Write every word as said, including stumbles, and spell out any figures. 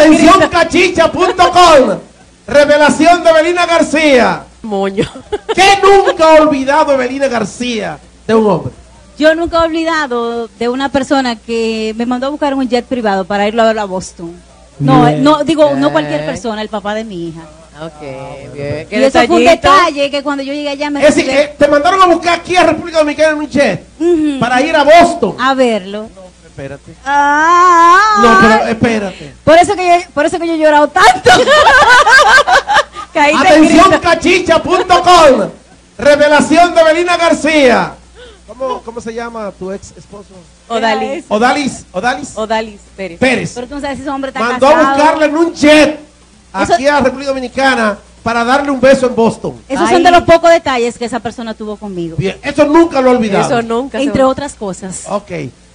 Atención cachicha punto com. Revelación de Evelina García. Moño. ¿Qué nunca ha olvidado Evelina García de un hombre? Yo nunca he olvidado de una persona que me mandó a buscar un jet privado para irlo a ver a Boston. No, Bien. no digo, no cualquier persona, el papá de mi hija. Ok, bien. Y eso fue un detalle que cuando yo llegué allá me Es decir, que te mandaron a buscar aquí a República Dominicana en un jet Ujú. para ir a Boston. a verlo. Espérate. Ah, No, pero espérate. por eso que yo, por eso que yo he llorado tanto. Caí de Atención grito. cachicha punto com. Revelación de Evelina García. ¿Cómo, ¿Cómo se llama tu ex esposo? Odalis. Odalis, Odalis Odalis Pérez. Pérez. Pero tú no sabes si ese hombre está Mandó casado. a buscarle en un jet aquí Eso- a República Dominicana para darle un beso en Boston. Esos Ay. son de los pocos detalles que esa persona tuvo conmigo. Bien, eso nunca lo he olvidado. Eso nunca. se Entre va. otras cosas. Ok.